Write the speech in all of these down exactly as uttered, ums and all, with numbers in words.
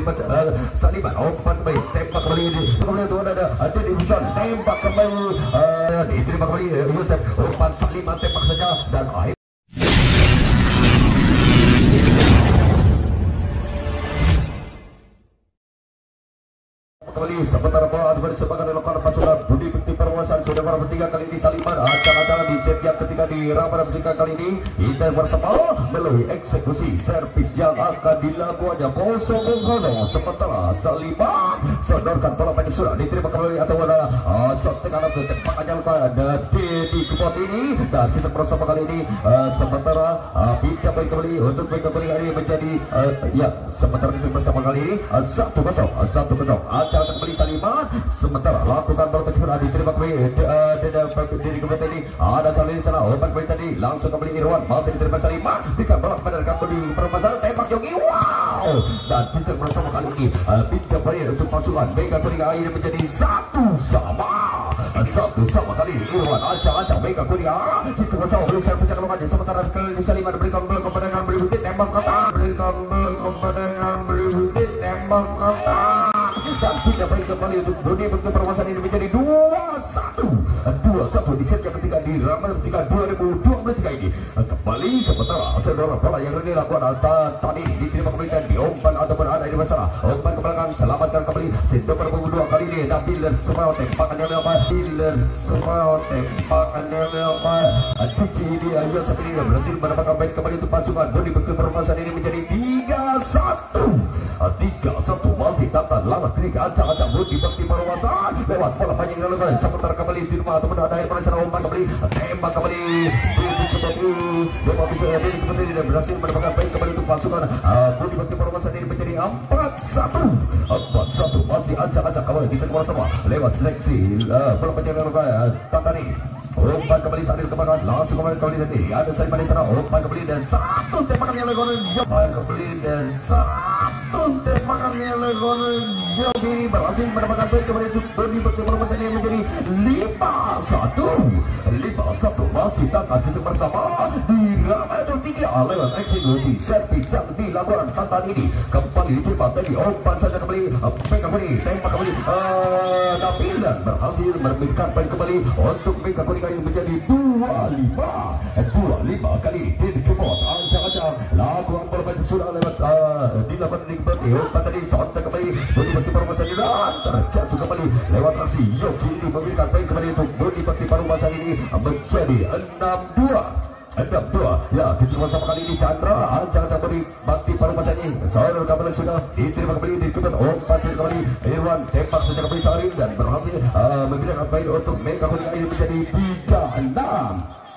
uh, Saliman umpan kembali tembak kembali ini kemudian itu ada ada di Hujan tembak kembali uh, diterima kembali Yusuf umpan Saliman tembak saja dan akhir kembali sebentar bola ada disebabkan dilakukan pasukan Budi Bekti Perwasan sudah para bertiga kali ini Saliman acak-acakan di set yang ketiga di Ramada bertiga kali ini kita bersama melalui eksekusi servis yang akan dilakukannya kosong kosong sementara Saliman sodorkan bola panjang sudah diterima kembali atau ada uh, setengah ke tembakannya ada di kebot ini dan kita bersama kali ini uh, sementara uh, pindah baik kembali untuk baik kembali ini menjadi uh, ya sementara kita bersama kali ini uh, satu kosong uh, satu kosong acak kembali Saliman sementara lakukan bola pencegahan diterima kembali dari kebot ini ada Saliman di sana umpan kembali tadi langsung kembali Irwan masih diterima Saliman berikan bola kepada rekan di permasalahan tembak Yogi wow dan kita bersama kali ini uh, pindah kembali untuk pasukan Mega Kuning akhirnya menjadi satu sama satu sama kali ini Irwan acak-acak Mega Kuning kita bersama belum saya pecahkan lokasi sementara kali Saliman berikan bola kepada dengan berikutnya tembak kata berikan bola kepada dengan berikutnya tembak kata dan sudah baik kembali untuk Budi Bekti Perwasan ini menjadi dua satu dua satu di set yang ketiga di Ramada ketiga dua ribu dua puluh tiga ini kembali sementara saudara bola yang ini lakukan tadi diterima kembali dan diumpan ataupun ada di masalah umpan ke belakang selamatkan kembali Sinto berburu dua kali ini dan Biler semua tembakan yang lepas Biler semua tembakan yang lepas Tujuh ini ayo sampai ini berhasil mendapatkan baik kembali untuk pasukan Budi Bekti Perwasan ini menjadi tiga satu tiga satu masih tatan lama kiri acak-acak Budi Bekti Perwasan lewat bola panjang yang lepas sebentar kembali di rumah ataupun ada air pada sana umpan kembali tembak kembali Budi Bekti coba bisa Budi Bekti tidak berhasil mendapatkan baik kembali untuk pasukan Budi Bekti Perwasan ini menjadi empat satu empat satu masih acak-acak kembali kita kembali semua lewat seleksi bola panjang yang lepas Tatani umpan kembali sambil kembangkan langsung kembali kembali tadi ada Saliman di sana umpan kembali dan satu tembakan yang legon umpan kembali dan satu tembakan yang legon Jogi berhasil mendapatkan poin kembali untuk Budi Bekti Perwasan ini menjadi lima satu lima satu masih tak akan bersama di Ramada tiga lewat eksekusi servis yang dilakukan tantan ini kembali diterima tadi umpan saja kembali pegang kembali tembak kembali Nabil dan berhasil memberikan poin kembali untuk Mega Kuning ini menjadi dua lima dua lima kali ini di kebot acak-acak lakukan bola panjang sudah lewat di lapangan di kebot umpan tadi sontak kembali Budi Bekti Perwasan ini dan terjatuh kembali lewat aksi Yogi ini memberikan poin kembali untuk Budi Bekti Perwasan ini menjadi enam dua enam dua ya kita bersama kali ini Chandra acak-acak Budi Bekti Perwasan ini saudara kembali sudah diterima kembali di kebot umpan saja kembali Irwan tembak saja kembali Salim dan berhasil uh, memberikan poin untuk Mega Kuning ini menjadi tiga enam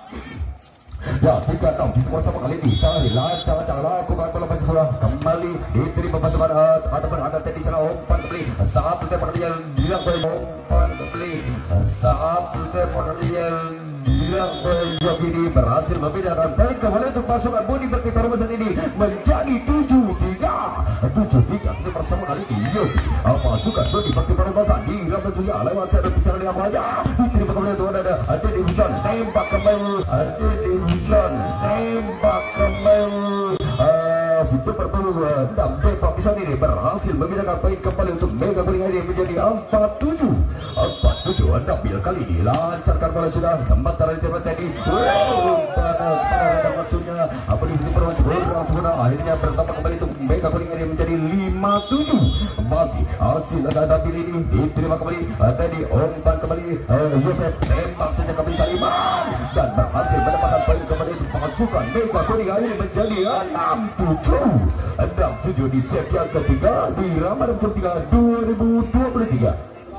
ya tiga enam kita bersama kali ini Salim acak-acak lakukan bola panjang bola kembali diterima pasukan ataupun ada tadi sana umpan kembali satu tembakan yang dilakukan umpan kembali satu tembakan yang dilakukan Yogi ini berhasil membedakan dan kembali untuk pasukan Budi Bekti Perwasan ini menjadi tujuh tiga tujuh tiga kita bersama kali ini Yogi pasukan Budi Bekti Perwasan di Ramada tiga lewat saya berbicara dengan wajah diterima kembali itu ada ada di Hujan tembak kembali ada di Hujan tembak kembali Situ berburu dan tembak pisang ini berhasil membedakan poin kembali untuk Mega Kuning ini menjadi empat tujuh empat tujuh Nabil kali ini lancarkan bola sudah sementara ditembak tadi pada pada maksudnya apa di Perwasan bola akhirnya bertambah kembali untuk Mega Kuning ini menjadi lima tujuh masih aksi laga Nabil ini diterima kembali tadi umpan kembali Yosef tembak saja kembali Saliman dan berhasil mendapatkan poin kembali untuk pasukan Mega Kuning ini menjadi enam tujuh enam tujuh di set yang ketiga di Ramada tiga dua ribu dua puluh tiga.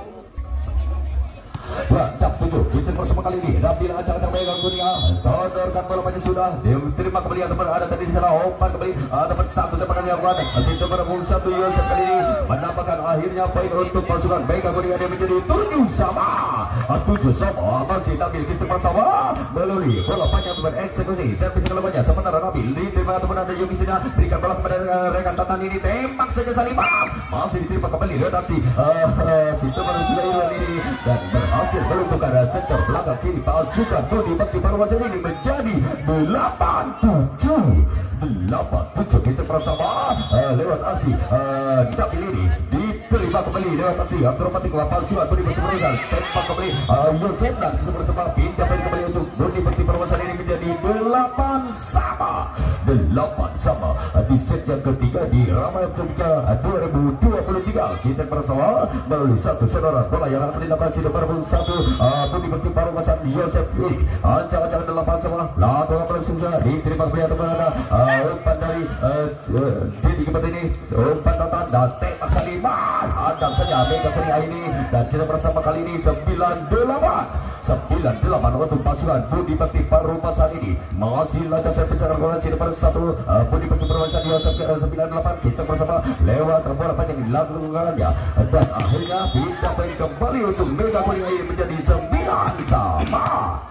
Ya, enam tujuh kita bersama kali ini Nabil acak-acak Mega Kuning sodorkan bola panjang sudah diterima kembali ataupun ada tadi di sana umpan kembali ataupun satu tembakan yang kuat Sinto berburu satu Yosef kali ini mendapatkan akhirnya poin untuk pasukan Mega Kuning ini menjadi tujuh sama tujuh sama masih Nabil kita bersama melalui bola panjang ataupun eksekusi servis kelebanya sementara Nabil diterima ataupun ada Yogi sana berikan bola kepada rekan Tatan ini tembak saja Saliman masih diterima kembali redaksi Sinto berburu Irwan ini dan berhasil melumpuhkan sektor belakang kiri pasukan Budi Bekti Perwasan ini menjadi delapan tujuh delapan tujuh kita bersama uh, lewat aksi uh, David ini diterima kembali lewat aksi Abdurrahman Wapalsuan Budi Bekti Perwasan tembak kembali uh, Yosef dan bersama pindah kembali untuk Budi Bekti Perwasan ini menjadi delapan sama delapan sama uh, di set yang ketiga di Ramayana Ketiga uh, dua ribu dua puluh tiga kita bersama melalui satu saudara bola yang akan dilakukan nomor satu uh, Budi Bekti Perwasan Yosef Wik ancang-ancang delapan sama lalu apa sudah diterima kembali atau ada uh, umpan dari di tiga ini umpan datang dan tembak Saliman hadang saja Mega Kuning ini dan kita bersama kali ini sembilan delapan sembilan delapan untuk pasukan Budi Bekti Perwasan ini masih laga servis regulasi nomor satu uh, Budi Bekti Perwasan Yosef sembilan delapan kita bersama lewat bola panjang dilakukannya dan akhirnya pindah poin kembali untuk Mega Kuning ini menjadi sembilan sama.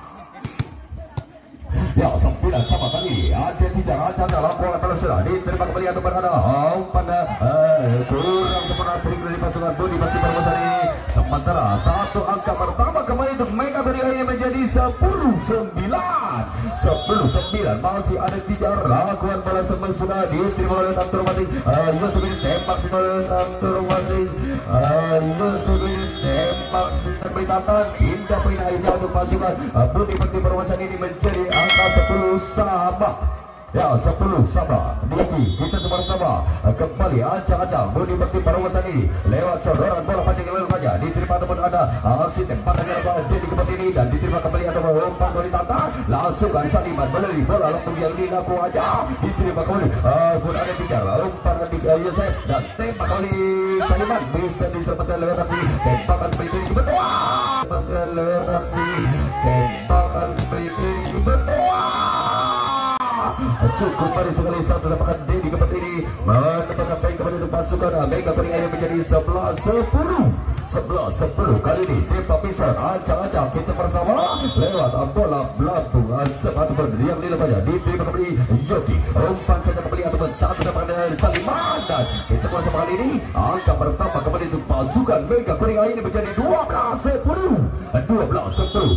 Ya, sembilan sama kali ada tiga raja dalam bola pelaksanaan diterima kembali atau berada pada eh, kurang sempurna dari pasukan Budi Bekti Perwasan ini sementara satu angka pertama kembali untuk Mega Kuning ini menjadi sepuluh sembilan sepuluh sembilan masih ada tiga lakukan bola sembilan sudah diterima oleh Abdurrahman uh, Yosef ini tembak oleh Abdurrahman uh, Yosef ini tembak beri tantangan pindah poin akhirnya untuk pasukan uh, Budi Bekti Perwasan ini menjadi angka sepuluh sama. Ya, sepuluh sama. Diki kita bersama kembali ancang-ancang Budi Bekti Perwasan ini lewat sodoran bola panjang yang lalu saja diterima ataupun ada aksi tembakan yang ada di kepas ini dan diterima kembali atau umpan dari tata langsung dari Saliman melalui bola langsung yang dilaku aja diterima kembali uh, pun ada tiga umpan dari uh, Yosef dan tembak kembali Saliman bisa disempatkan lewat aksi tembakan berikut kebetulan tembakan lewat aksi tembakan berikut kebetulan cukup pada sekali satu dapatkan Dedi keempat ini mendapatkan baik kepada untuk pasukan Mega Kuning yang menjadi sebelas sepuluh sebelas sepuluh kali ini tembak pisan ancang-ancang kita bersama lewat bola belakang ataupun yang dilakukannya diterima kembali Yogi umpan saja kembali ataupun satu dapatkan dari Saliman dan kita bersama kali ini angka pertama kembali untuk pasukan Mega Kuning ini menjadi dua belas sepuluh dua belas sepuluh.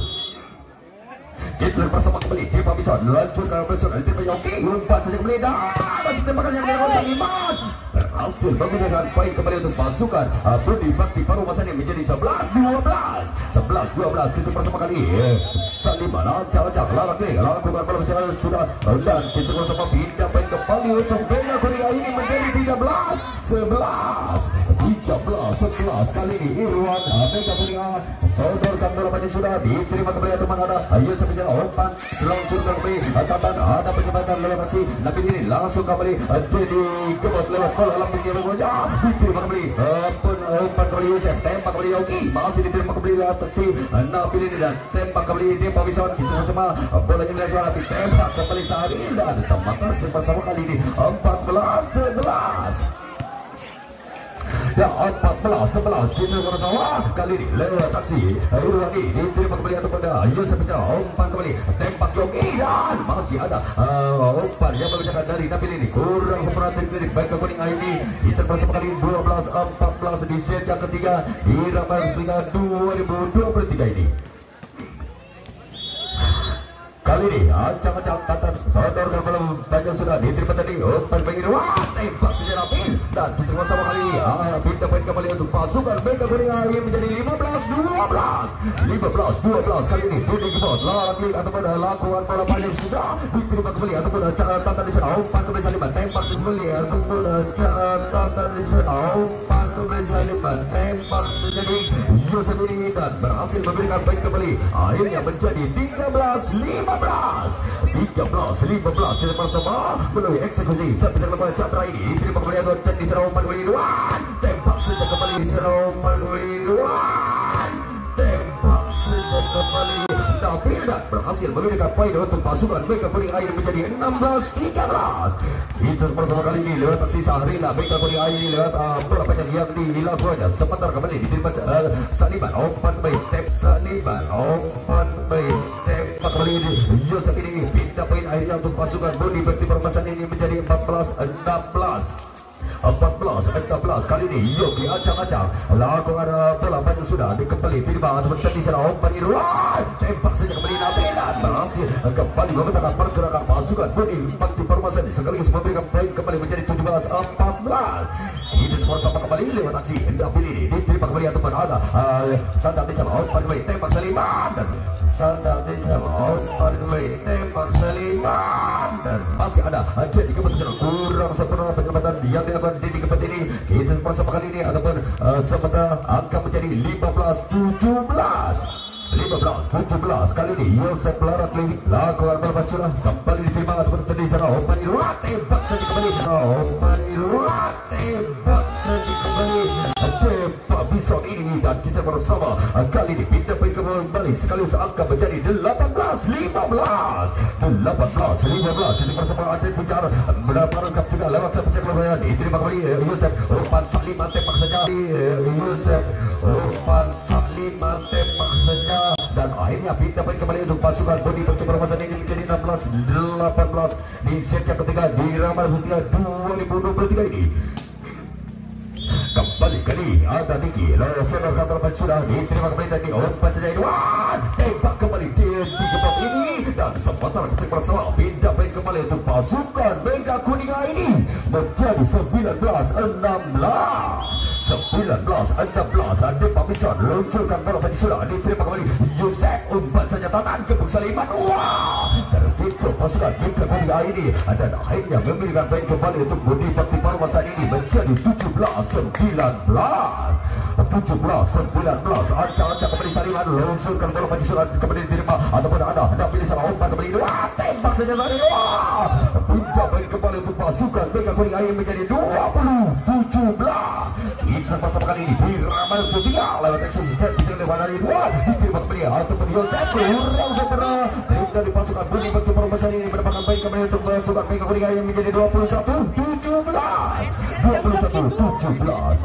Kita bersama kembali Depa bisa lanjutkan bersama Depa Yogi umpan saja kembali dan tembakan yang dilakukan Saliman berhasil menggunakan poin kembali untuk pasukan Budi Bekti Perwasan yang menjadi sebelas dua belas sebelas dua belas kita bersama kali Saliman ancang-ancang lakukan lakukan bola bersama sudah dan kita bersama pindah poin kembali untuk Mega Kuning ini menjadi tiga belas sebelas tiga belas sebelas kali ini Irwan Mega Kuning sodorkan bola panjang sudah diterima kembali teman ada ayo sampai umpan langsung kembali tatan ada penyebatan lewat aksi Nabi ini langsung kembali jadi kebot lewat bola lambung yang bergoyah diterima kembali pun umpan kembali Yosef tembak kembali Yogi masih diterima kembali lewat aksi Nabi ini dan tembak kembali dia Pabisan kita sama bola yang dari suara tembak kembali Sahari dan semakan bersama kali ini empat belas sebelas. Ya empat belas sebelas kita bersama kali ini lewat taksi Irwan ini diterima kembali atau pada Yosef bisa umpan kembali tembak Yogi dan masih ada uh, umpan yang berjalan dari Nabil ini kurang sempurna dari Mega Kuning ini kita bersama kali dua belas empat belas di set yang ketiga di Ramayana dua ribu dua puluh tiga ini. Kali ini ancang-ancang tatan sodorkan belum banyak sudah diterima tadi umpan bagi wah tembak secara pin dan bersama kali ini ah, pindah poin kembali untuk pasukan Mega Kuning ini menjadi lima belas dua belas lima belas dua belas kali ini Budi Gebot lagi ataupun lakukan bola panjang sudah diterima kembali ataupun cara tatan di sana umpan kembali Saliman tembak kembali ataupun cara tatan di sana umpan kembali Saliman tembak menjadi Yosef ini dan berhasil memberikan poin kembali akhirnya menjadi tiga belas lima belas tiga belas lima belas kita bersama melalui eksekusi sampai ke lepas Chandra ini terima kembali atau di sana umpan kembali Irwan tembak sudah kembali di sana umpan kembali Irwan tembak sudah kembali tapi tidak berhasil memberikan poin untuk pasukan Mega Kuning air menjadi enam belas tiga belas kita bersama kali ini lewat aksi Sahrina Mega Kuning air ini lewat uh, bola panjang yang dilakukannya sebentar kembali diterima uh, Saliman umpan baik step Saliman umpan baik tembak kembali ini Yosef ini pindah poin akhirnya untuk pasukan Budi Bekti Perwasan ini menjadi empat belas enam belas empat belas enam belas kali ini Yogi acang-acang lakukan bola panjang sudah dikembali tiba teman-teman di sana umpan Irwan tembak saja kembali Nabilan berhasil kembali membentangkan pergerakan pasukan Budi Bakti Permasani sekaligus memberikan poin kembali menjadi tujuh belas empat belas. Ini skor sama kembali lewat aksi hendak pilih diterima kembali ataupun ada Sandar di sana umpan kembali tembak Seliman dan Sandar di sana umpan kembali tembak Seliman dan masih ada jadi keputusan kurang sempurna penyelamatan yang dilakukan di tempat ini. Kita bersama kali ini ataupun uh, sementara angka menjadi lima belas tujuh belas lima belas tujuh belas kali ini Yosef Larat Lewi lakukan berlepas surah kembali diterima ataupun tadi sana umpan Irwan tembak saja kembali umpan Irwan tembak saja kembali tembak bison ini dan kita bersama kali ini pindah poin kembali sekaligus angka menjadi delapan belas lima belas delapan belas lima belas. Jadi bersama ada pujar mendapatkan juga lewat seperti keluarga diterima kembali Yosef umpan Saliman tembak saja Yosef umpan Saliman tembak saja dan akhirnya pindah poin kembali untuk pasukan Budi Bakti Permasani ini menjadi enam belas delapan belas di set yang ketiga di Ramadhan Hutiga dua ribu dua puluh tiga ini. Kembali kali ada Niki Losenor Kampal sudah diterima kembali tadi umpan saja Irwan tembak kembali di tempat ini dan sementara kita bersama pindah poin kembali untuk pasukan Mega Kuningan ini menjadi sembilan belas enam belas sembilan belas enam belas. Ada Pamison luncurkan bola tadi sudah diterima kembali Yusef umpan saja tangan kebuk Saliman wah terpicu pasukan Mega Kuningan ini dan akhirnya memberikan poin kembali untuk Budi Bakti Permasani ini menjadi tujuh belas sembilan belas tujuh belas sembilan belas. Acak-acak kembali Saliman luncurkan bola tadi sudah kembali diterima ataupun ada hendak pilih salah umpan kembali wah tembak saja tadi wah pindah poin kembali untuk pasukan Mega Kuningan ini menjadi dua puluh tujuh belas. Kita bersama kali ini di Ramadhan Hutiga lewat eksekusi set bisa lewat dari dua diterima kembali ataupun Yosef kurang sempurna dari pasukan Budi Bakti Permasani ini mendapatkan poin kembali untuk pasukan Mega Kuningan yang menjadi dua puluh satu tujuh belas dua puluh satu tujuh belas.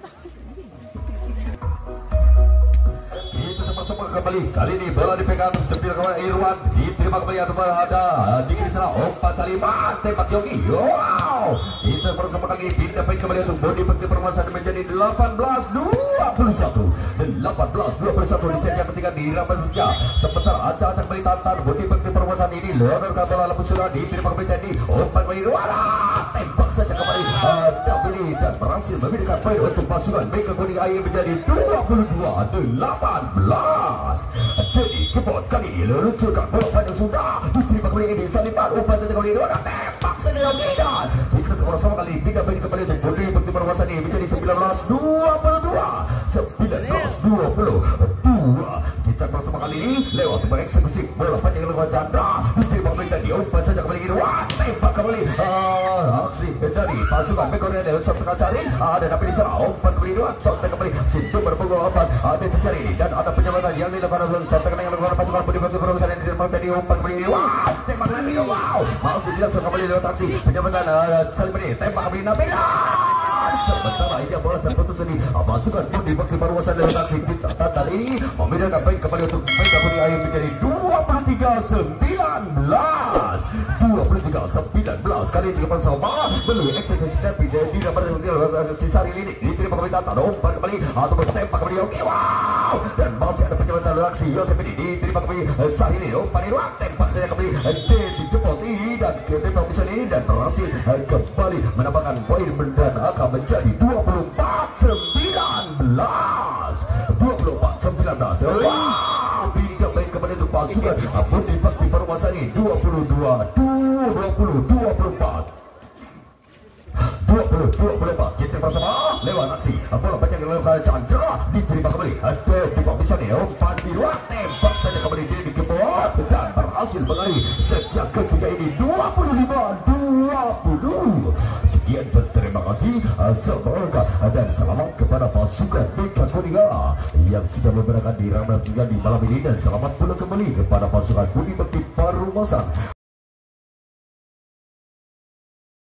Kita sama-sama kembali kali ini bola dipegang sepir kawan Irwan diterima kembali ataupun ada di sana umpan Saliman tembak Yogi wow. Kita bersama kali pindah poin kembali untuk Budi Bakti Permasani menjadi delapan belas dua puluh satu delapan belas dua puluh satu di set yang ketiga di Ramadhan Hutiga. Sementara acak-acak kembali tantan Budi Bakti Permasani ini Leonor bola lepus sudah diterima kembali tadi umpan kembali Irwan tembak saja kembali ada pilih dan berhasil memberikan poin untuk pasukan Mega Kuningan yang menjadi dua puluh dua delapan belas. Jadi kebot kali ini luncurkan bola panjang sudah diterima kembali ini Saliman umpan saja kembali Irwan tembak saja Yogi dan kita bersama kali pindah poin kembali untuk Budi Bakti Permasani menjadi sembilan belas dua puluh dua sembilan belas dua puluh dua. Kita bersama kali ini lewat mengeksekusi bola panjang lewat janda diterima kembali tadi umpan saja kembali Irwan tembak kembali aksi dari pasukan Mega Kuningan dari Sabtu Cari ada dapat di sana umpan kembali Irwan sampai kembali situ berpukul umpan ada pencari ini dan ada penyebatan yang dilakukan oleh sampai kembali yang dilakukan pasukan Budi Bakti Permasani yang diterima tadi umpan kembali Irwan tembak lagi wow masih dilaksanakan kembali lewat aksi penyebatan Saliman ini tembak kembali Nabilan. Sementara ini bola terputus ini pasukan Budi Bakti Permasani lewat aksi kita tadi ini membedakan poin kembali untuk Mega Kuningan yang menjadi dua puluh tiga sembilan belas dua puluh tiga sembilan belas. Kali ini bersama melalui eksekusi set bisa didapat dari Sisari ini diterima kembali tantan umpan kembali atau tembak kembali Yogi wow dan masih ada penyebatan aksi Yosef ini diterima kembali Sahil ini umpan Irwan tembak saja kembali dijemput ini dan ketembak bisa ini dan berhasil kembali menambahkan poin dan akan menjadi dua puluh empat sembilan belas dua puluh empat sembilan belas. Wow pindah main kembali untuk pasukan Budi Bakti Permasani dua puluh dua dua puluh dua puluh empat dua puluh dua puluh empat. Kita bersama lewat aksi bola panjang lewat Chandra diterima kembali ada di bisa nih umpan di luar tembak saja kembali dia dikepot dan berhasil mengalih sejak ketiga ini dua puluh lima dua puluh. Sekian berterima kasih semoga dan selamat kepada pasukan Mega Kuningan yang sudah memberikan di Ramadhan Hutiga di malam ini dan selamat pula kembali kepada pasukan Budi Bakti Permasani.